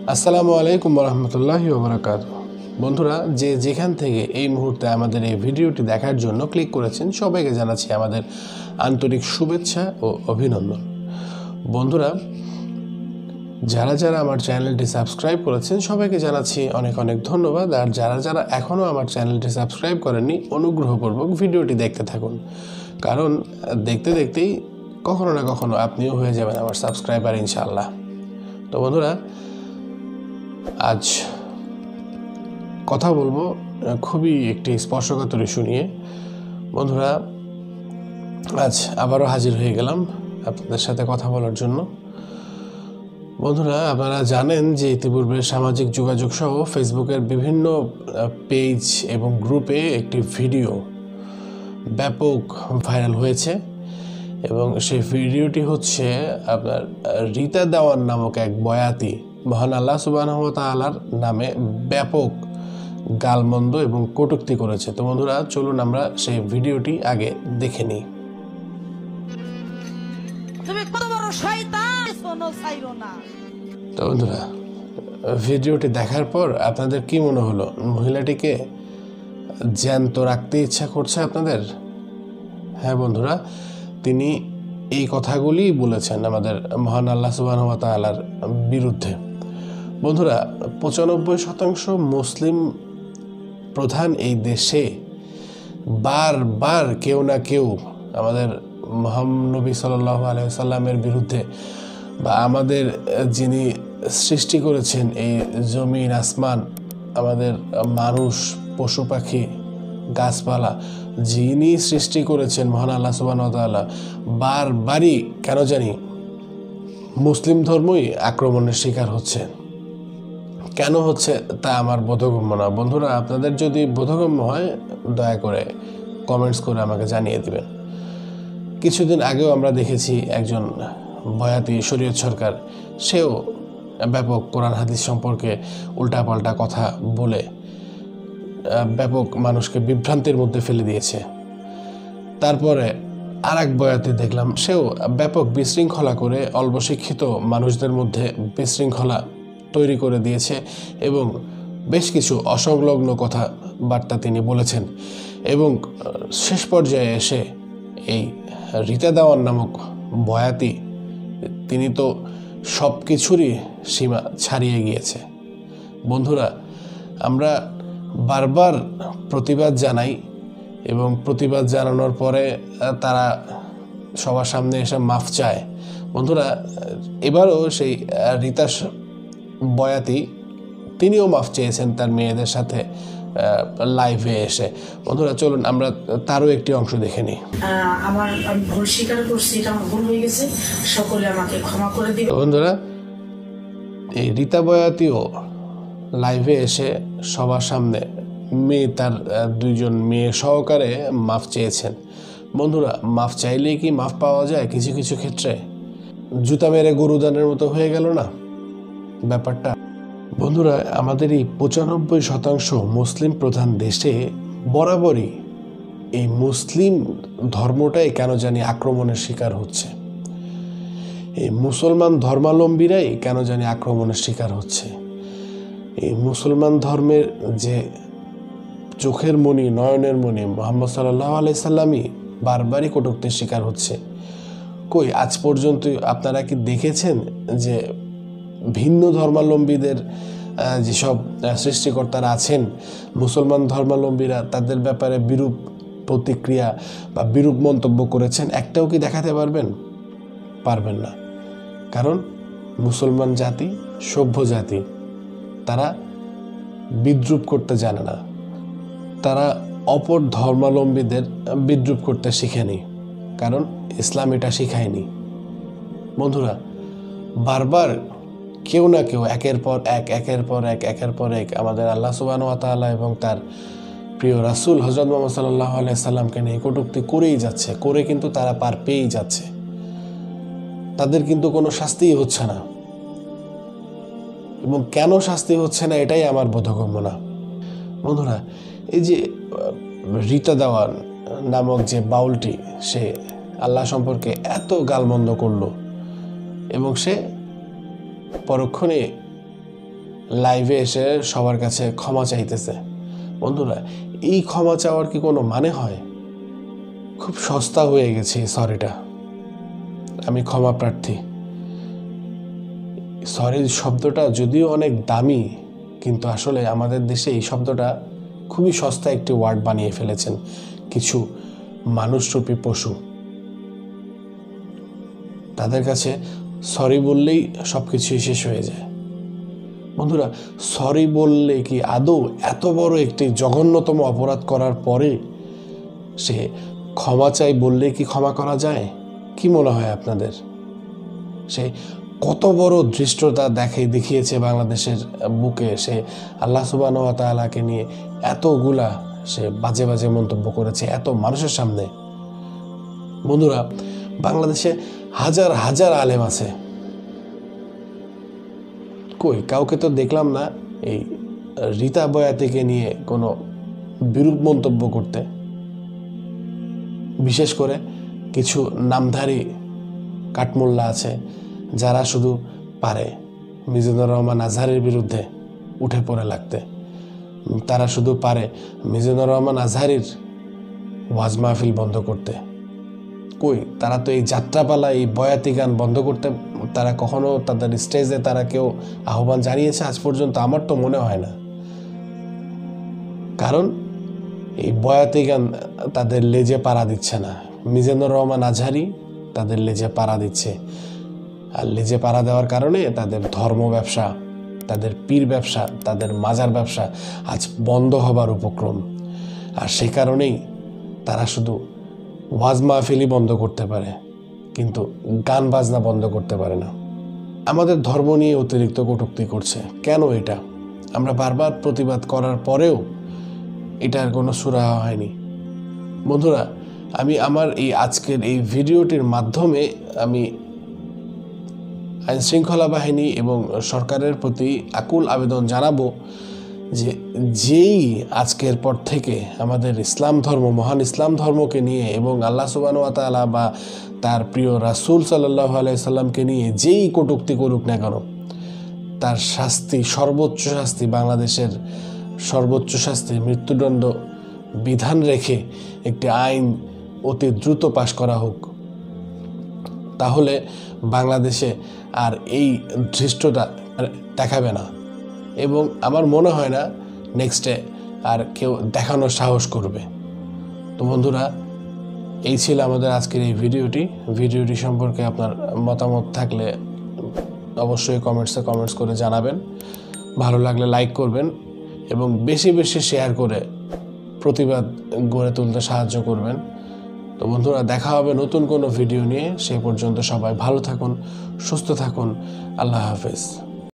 আসসালামু আলাইকুম রহমতুল্লাহি ওয়া বারাকাতুহু। বন্ধুরা, যে যেখান থেকে এই মুহূর্তে আমাদের এই ভিডিওটি দেখার জন্য ক্লিক করেছেন সবাইকে জানাচ্ছি আমাদের আন্তরিক শুভেচ্ছা ও অভিনন্দন। বন্ধুরা, যারা যারা আমার চ্যানেলটি সাবস্ক্রাইব করেছেন সবাইকে জানাচ্ছি অনেক অনেক ধন্যবাদ। আর যারা যারা এখনও আমার চ্যানেলটি সাবস্ক্রাইব করেননি অনুগ্রহপূর্বক ভিডিওটি দেখতে থাকুন, কারণ দেখতে দেখতেই কখনো না কখনো আপনিও হয়ে যাবেন আমার সাবস্ক্রাইবার ইনশাআল্লাহ। তো বন্ধুরা, আজ কথা বলবো খুবই একটি স্পর্শকাতর ইস্যু নিয়ে। বন্ধুরা, আজ আবারও হাজির হয়ে গেলাম আপনাদের সাথে কথা বলার জন্য। বন্ধুরা, আপনারা জানেন যে ইতিপূর্বে সামাজিক যোগাযোগ সহ ফেসবুকের বিভিন্ন পেজ এবং গ্রুপে একটি ভিডিও ব্যাপক ভাইরাল হয়েছে এবং সেই ভিডিওটি হচ্ছে আপনার রিতা দেওয়ান নামক এক বয়াতি মহান আল্লাহ সুবহানাহু ওয়া তাআলার নামে ব্যাপক গালমন্দ এবং কটূক্তি করেছে। তো বন্ধুরা, চলুন আমরা সেই ভিডিওটি আগে দেখে নিই। তো বন্ধুরা, ভিডিওটি দেখার পর আপনাদের কি মনে হলো? মহিলাটিকে জ্যান্ত রাখতে ইচ্ছা করছে আপনাদের? হ্যাঁ বন্ধুরা, তিনি এই কথাগুলি বলেছেন আমাদের মহান আল্লাহ সুবহানাহু ওয়া তাআলার বিরুদ্ধে। বন্ধুরা, ৯৫% মুসলিম প্রধান এই দেশে বারবার কেউ না কেউ আমাদের নবী সাল্লাল্লাহু আলাইহি ওয়াসাল্লামের বিরুদ্ধে বা আমাদের যিনি সৃষ্টি করেছেন এই জমিন আসমান, আমাদের মানুষ পশু পাখি গাছপালা, যিনি সৃষ্টি করেছেন মহান আল্লাহ সুবহানাহু ওয়া তাআলা, বারবারই কেন জানি মুসলিম ধর্মই আক্রমণের শিকার হচ্ছে। কেন হচ্ছে তা আমার বোধগম্য না। বন্ধুরা, আপনাদের যদি বোধগম্য হয় দয়া করে কমেন্টস করে আমাকে জানিয়ে দিবেন। কিছুদিন আগেও আমরা দেখেছি একজন বয়াতি শরীয়ত সরকার, সেও ব্যাপক কোরআন হাদিস সম্পর্কে উল্টাপাল্টা কথা বলে ব্যাপক মানুষকে বিভ্রান্তির মধ্যে ফেলে দিয়েছে। তারপরে আর এক বয়াতি দেখলাম, সেও ব্যাপক বিশৃঙ্খলা করে অল্প শিক্ষিত মানুষদের মধ্যে বিশৃঙ্খলা তৈরি করে দিয়েছে এবং বেশ কিছু অসংলগ্ন কথাবার্তা তিনি বলেছেন। এবং শেষ পর্যায়ে এসে এই রিতা দেওয়ান নামক বয়াতি, তিনি তো সব কিছুরই সীমা ছাড়িয়ে গিয়েছে। বন্ধুরা, আমরা বারবার প্রতিবাদ জানাই এবং প্রতিবাদ জানানোর পরে তারা সবার সামনে এসে মাফ চায়। বন্ধুরা, এবারও সেই রিতা বয়াতি তিনিও মাফ চেয়েছেন তার মেয়েদের সাথে লাইভে এসে। বন্ধুরা, চলুন আমরা তারও একটি অংশ দেখে নিই। আমার ভুল স্বীকার করছি, এটা আমার ভুল হয়ে গেছে, সকলে আমাকে ক্ষমা করে দিবেন। বন্ধুরা, এই রিতা বয়াতিও লাইভে এসে সবার সামনে তার দুইজন মেয়ে সহকারে মাফ চেয়েছেন। বন্ধুরা, মাফ চাইলেই কি মাফ পাওয়া যায়? কিছু কিছু ক্ষেত্রে জুতা মেরে গরুদানের মতো হয়ে গেল না ব্যাপারটা? বন্ধুরা, আমাদের এই ৯৫% মুসলিম প্রধান দেশে বরাবরই এই মুসলিম ধর্মটাই কেন জানি আক্রমণের শিকার হচ্ছে। এই মুসলমান ধর্মাবলম্বীরাই কেন জানি আক্রমণের শিকার হচ্ছে। এই মুসলমান ধর্মের যে চোখের মণি, নয়নের মণি মুহাম্মদ সাল্লাল্লাহু আলাইহি সাল্লামই বারবারই কটূক্তির শিকার হচ্ছে। কই আজ পর্যন্ত আপনারা কি দেখেছেন যে ভিন্ন ধর্মাবলম্বীদের যেসব সৃষ্টিকর্তারা আছেন, মুসলমান ধর্মাবলম্বীরা তাদের ব্যাপারে বিরূপ প্রতিক্রিয়া বা বিরূপ মন্তব্য করেছেন? একটাও কি দেখাতে পারবেন? পারবেন না। কারণ মুসলমান জাতি সভ্য জাতি, তারা বিদ্রূপ করতে জানে না, তারা অপর ধর্মাবলম্বীদের বিদ্রূপ করতে শিখেনি, কারণ ইসলাম এটা শিখায়নি। বন্ধুরা, বারবার কেউ না কেউ একের পর এক আমাদের আল্লাহ সুবহানাহু ওয়া তাআলা এবং তার প্রিয় রাসূল হযরত মুহাম্মদ সাল্লাল্লাহু আলাইহি সাল্লামকে নিয়ে কটূক্তি করেই যাচ্ছে, করে কিন্তু তারা পার পেয়েই যাচ্ছে। তাদের কিন্তু কোনো শাস্তিই হচ্ছে না। এবং কেন শাস্তি হচ্ছে না এটাই আমার বোধগম্য না। বন্ধুরা, এই যে রিতা দেওয়ান নামক যে বাউলটি, সে আল্লাহ সম্পর্কে এত গালমন্দ করলো এবং সে পরক্ষণে লাইভে এসে সবার কাছে ক্ষমা চাইতেছে। বন্ধুরা, এই ক্ষমা চাওয়ার কি কোনো মানে হয়? খুব সস্তা হয়ে গেছে এই সরিটা। আমি ক্ষমা প্রার্থী। সরি শব্দটা যদিও অনেক দামি, কিন্তু আসলে আমাদের দেশে এই শব্দটা খুবই সস্তা একটি ওয়ার্ড বানিয়ে ফেলেছেন কিছু মানুষরূপী পশু। তাদের কাছে সরি বললেই সব কিছুই শেষ হয়ে যায়। বন্ধুরা, সরি বললে কি আদৌ এত বড় একটি জঘন্যতম অপরাধ করার পরে সে ক্ষমা চাই বললে কি ক্ষমা করা যায়? কি মনে হয় আপনাদের? সে কত বড় ধৃষ্টতা দেখিয়েছে বাংলাদেশের বুকে। সে আল্লাহ সুবহানাহু ওয়া তাআলাকে নিয়ে এতগুলা সে বাজে বাজে মন্তব্য করেছে এত মানুষের সামনে। বন্ধুরা, বাংলাদেশে হাজার হাজার আলেম আছে, কই কাউকে তো দেখলাম না এই রীতা বয়াতিকে নিয়ে কোনো বিরূপ মন্তব্য করতে। বিশেষ করে কিছু নামধারী কাঠমোল্লা আছে যারা শুধু পারে মিজানুর রহমান আজহারের বিরুদ্ধে উঠে পড়ে লাগতে। তারা শুধু পারে মিজানুর রহমান আজহারির ওয়াজ মাহফিল বন্ধ করতে। কই তারা তো এই যাত্রাপালা, এই বয়াতি গান বন্ধ করতে তারা কখনো তাদের স্টেজে তারা কেউ আহ্বান জানিয়েছে আজ পর্যন্ত? আমার তো মনে হয় না। কারণ এই বয়াতি গান তাদের লেজে পাড়া দিচ্ছে না, মিজানুর রহমান আজহারি তাদের লেজে পাড়া দিচ্ছে। আর লেজে পাড়া দেওয়ার কারণে তাদের ধর্ম ব্যবসা, তাদের পীর ব্যবসা, তাদের মাজার ব্যবসা আজ বন্ধ হবার উপক্রম। আর সেই কারণেই তারা শুধু ওয়াজ মাহফিলই বন্ধ করতে পারে, কিন্তু গান বাজনা বন্ধ করতে পারে না। আমাদের ধর্ম নিয়ে অতিরিক্ত কটূক্তি করছে। কেন এটা? আমরা বারবার প্রতিবাদ করার পরেও এটার কোনো সুরাহা হয়নি। বন্ধুরা, আমি আমার এই আজকের এই ভিডিওটির মাধ্যমে আমি আইনশৃঙ্খলা বাহিনী এবং সরকারের প্রতি আকুল আবেদন জানাবো যে যেই আজকের পর থেকে আমাদের ইসলাম ধর্ম, মহান ইসলাম ধর্মকে নিয়ে এবং আল্লাহ সুবহানাহু ওয়া তাআলা বা তার প্রিয় রাসূল সাল্লাল্লাহু আলাইহি সাল্লামকে নিয়ে যেই কটূক্তি করুক না কেন, তার শাস্তি, সর্বোচ্চ শাস্তি, বাংলাদেশের সর্বোচ্চ শাস্তি মৃত্যুদণ্ড বিধান রেখে একটি আইন অতি দ্রুত পাশ করা হোক। তাহলে বাংলাদেশে আর এই ধৃষ্টতা দেখাবে না এবং আমার মনে হয় না নেক্সটে আর কেউ দেখানোর সাহস করবে। তো বন্ধুরা, এই ছিল আমাদের আজকের এই ভিডিওটি সম্পর্কে আপনার মতামত থাকলে অবশ্যই কমেন্টস করে জানাবেন। ভালো লাগলে লাইক করবেন এবং বেশি বেশি শেয়ার করে প্রতিবাদ গড়ে তুলতে সাহায্য করবেন। তো বন্ধুরা, দেখা হবে নতুন কোনো ভিডিও নিয়ে। সেই পর্যন্ত সবাই ভালো থাকুন, সুস্থ থাকুন। আল্লাহ হাফেজ।